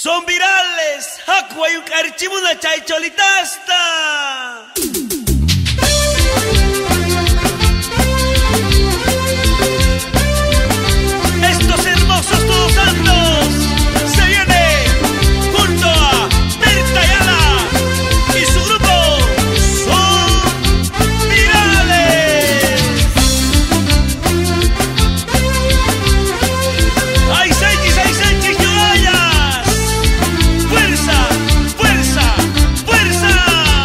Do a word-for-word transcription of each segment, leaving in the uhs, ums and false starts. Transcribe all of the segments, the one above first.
Son virales, Hakuay un archibuna chaycholitasta. Estos hermosos todos santos se viene junto a Berta Ayala y su grupo Son Virales. ¡Ay, Sánchez, ay, Sánchez, Yorayas! ¡Fuerza, fuerza, fuerza!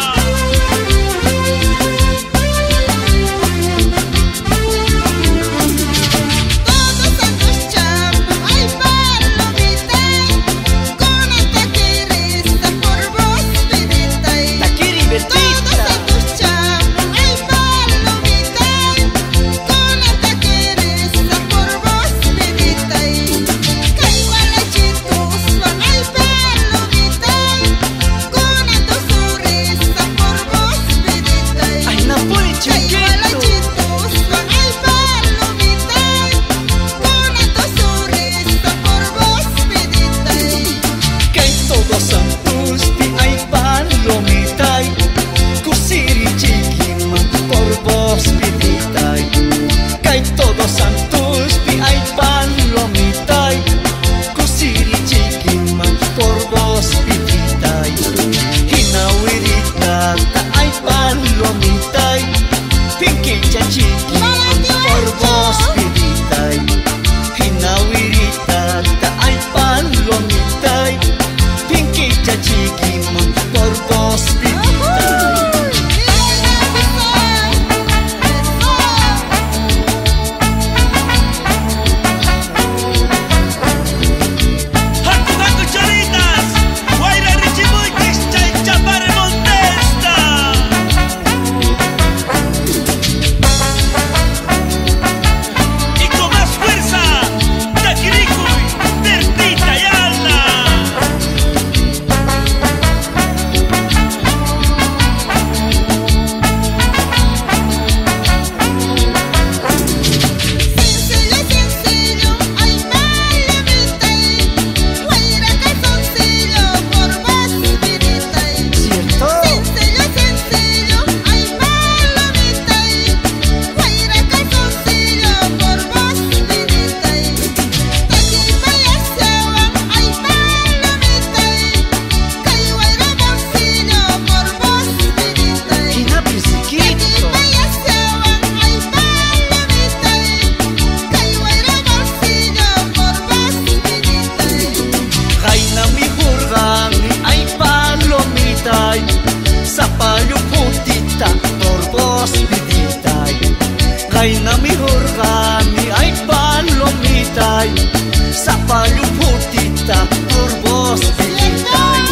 Reina mi jorgani ay palomitay, sa paluputita por vos viditay.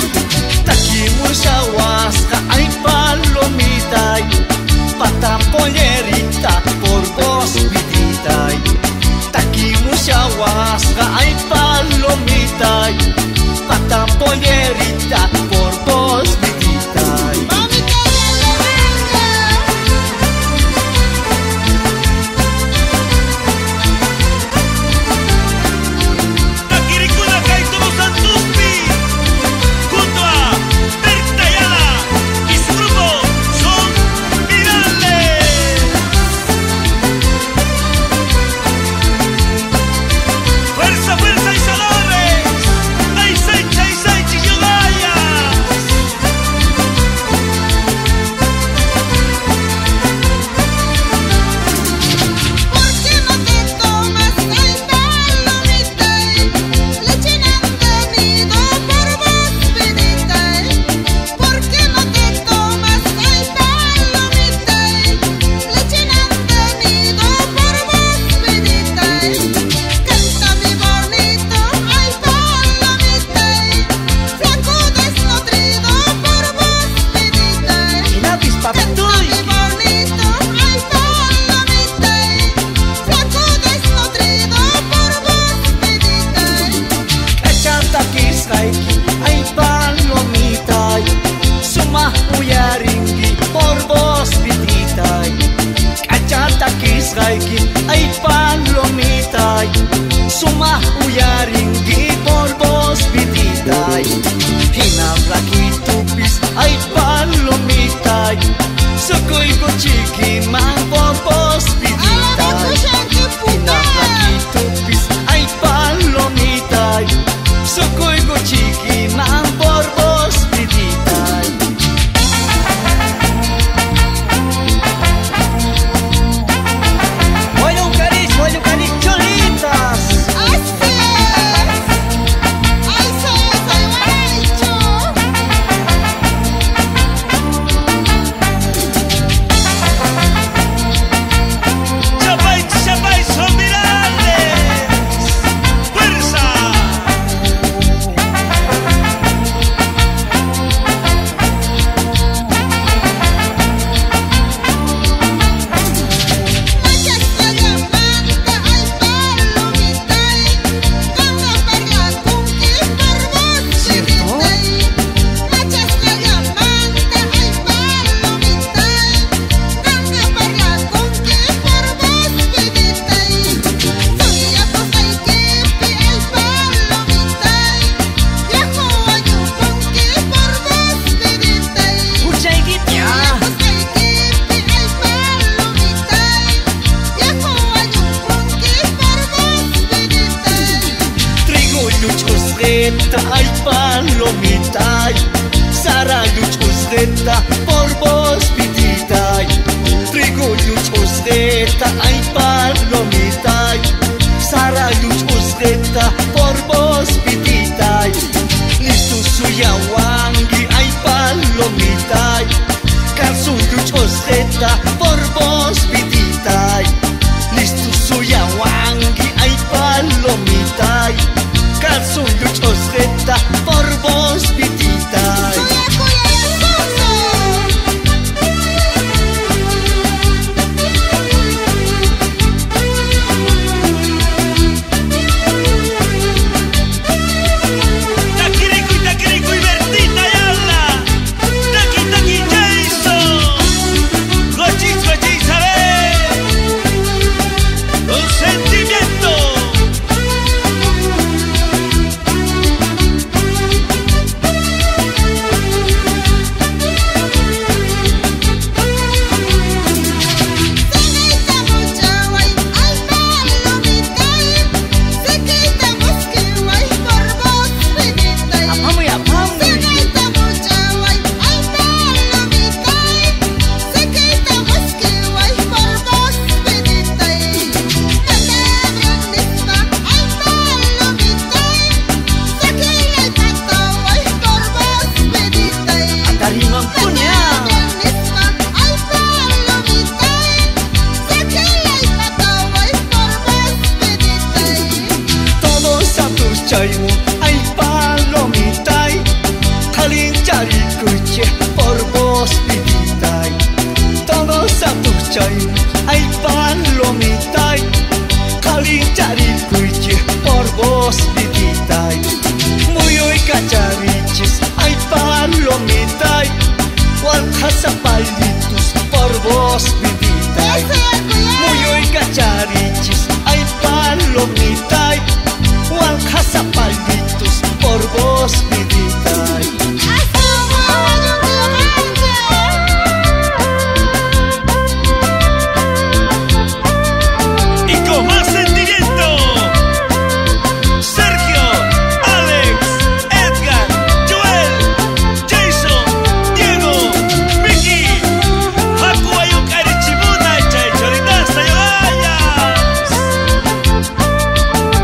Takimu shawas ka ay palomitay, patapollerita por vos viditay. Takimu shawas ka ay palomitay, patapollerita por vos viditay. Ay palomitay, sumah uyaringgi por vos viditay. Kachata kisraiki ay palomitay, sumah uyaringgi por vos viditay. chusqueta, ay palomita, Sarayu chusqueta, por vos pitita. Trigo chusqueta, ay palomita, Sarayu chusqueta, por vos pitita. Listo suya wangi, ay palomita, Calzuyu chusqueta, por vos pitita. Listo suya wangi, ay palomita, Calzuyu chusqueta, por vos pitita. Ay palomita, Kalin cari kuche por vos pitita. Todos a tu chay, ay palomita, Kalin cari kuche por vos pitita. Muy hoy cachariches, ay palomita, Wal casa palitos por vos pitita. Muy hoy cachariches, ay palomita, Wal casa palitos por vos pitita. Y con más sentimiento, Sergio, Alex, Edgar, Joel, Jason, Diego, Vicky, Hakuayo Karichimuna, Chay Choritas, Tayavayas.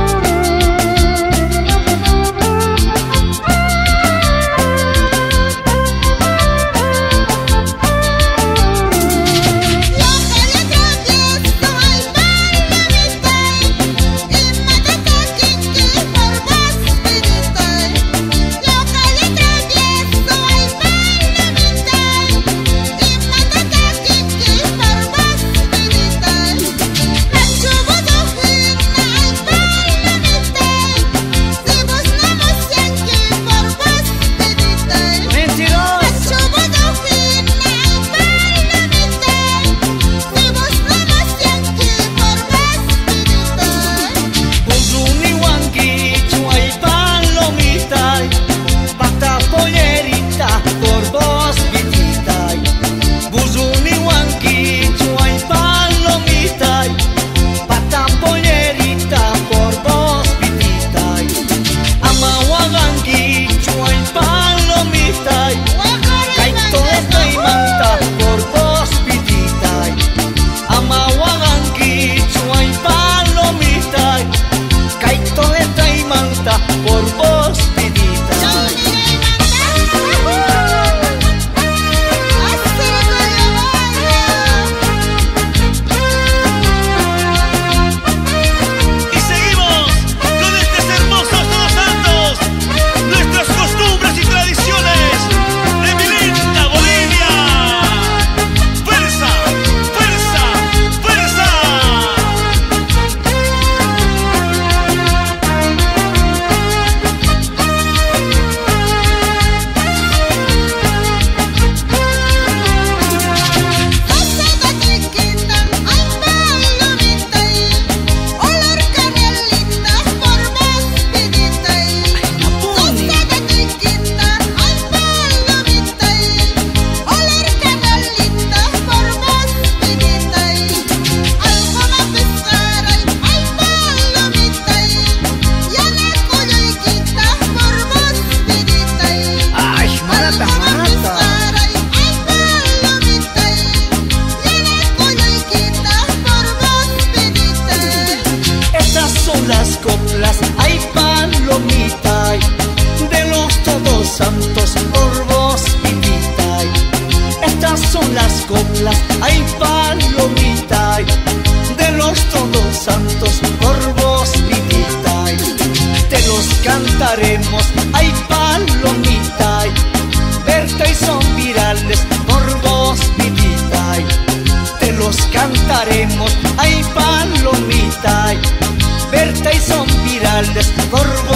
cantaremos, ay palomita, Berta y son virales por vos mi vida. Te los cantaremos, ay palomita, Berta y son virales por vos.